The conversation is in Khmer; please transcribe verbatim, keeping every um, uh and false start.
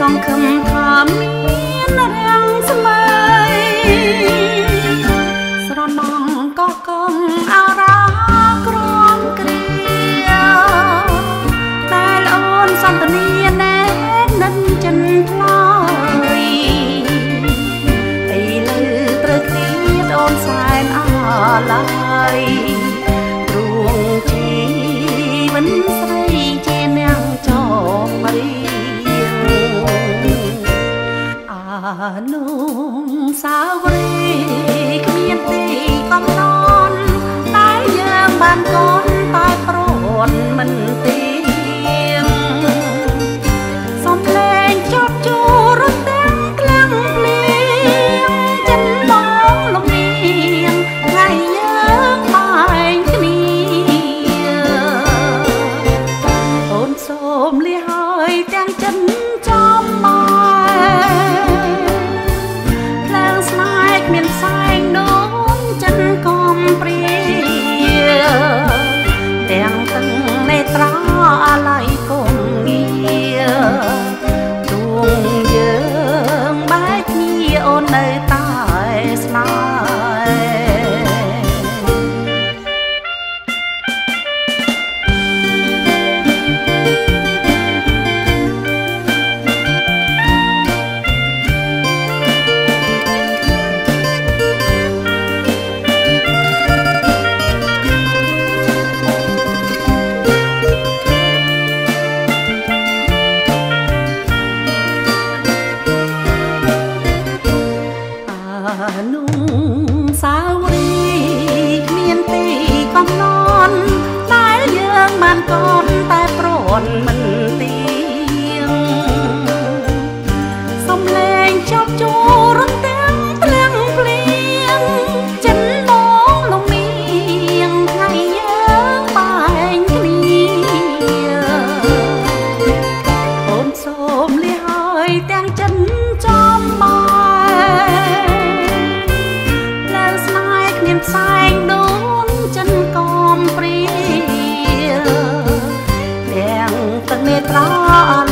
ងខំថាមានរាំងស្មីស្រណងក៏កងអរាក្រមគ្រាតែអូនសន្តានាណែនិនចិនថ្លៃអីលើត្រូវគ្នាអូនសែនអាឡ័យទ្រួងជីវិនស្រីជានាងចងរៀងអានុសាវរីយ៍គ្មានទីកំណត់តែយើងបានកូនតែប្រន់មិនទៀងសំលេងចប់ជួរត់ទាំងក្លាំងភ្លៀងចិនបងលំនាងថ្ងៃយើងបែកគ្នាអូនសូមលាហើយទាំងចិនចំមកភ្លើងស្នេហ៍គ្មានផ្សែងនោមចិនកំព្រាទាំងទាំងនេត្រាអាឡ័យគំងារទួងយើងបែកគ្នាអូននៅតែស្នេហ៍អានុសាវរីយ៍គ្មានទីកំណត់តែយើងបានកូនតែប្រន់មិនទៀងសំលេងចប់ជួររត់ទាំងព្រាំងភ្លៀងចិនបងលំនាងថ្ងៃយើងបែកគ្នាអូនសូមលាហើយទាំងចិនចំមកផ្សែងដូនចិនកំព្រាទាំងទឹកនេត្រា